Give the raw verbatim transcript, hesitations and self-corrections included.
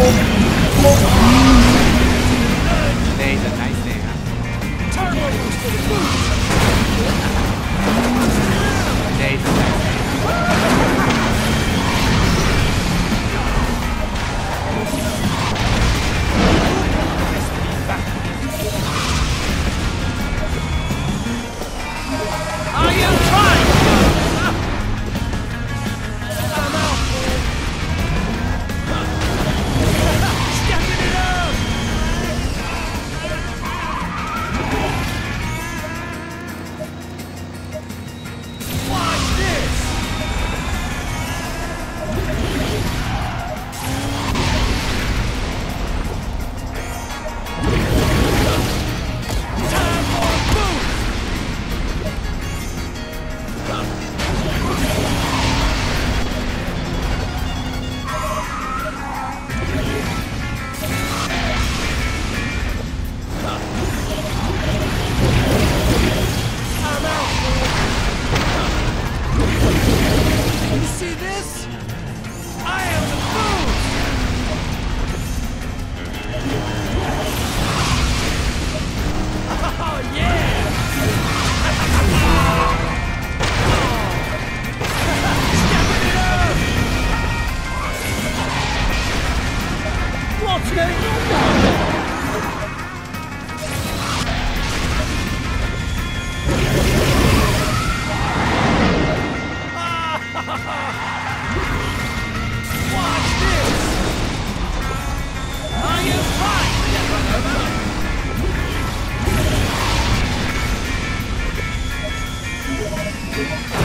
Today's a nice day, huh? Turbo boost for the boost! Today's a nice day. Are you trying? I'm out, fool. Stepping it up! Watch this! Time for a boost! I'm out, fool. You see this? I am the boost! Oh, yeah! Stepping it up! What's going on? Watch this! Are you fine? Get run over?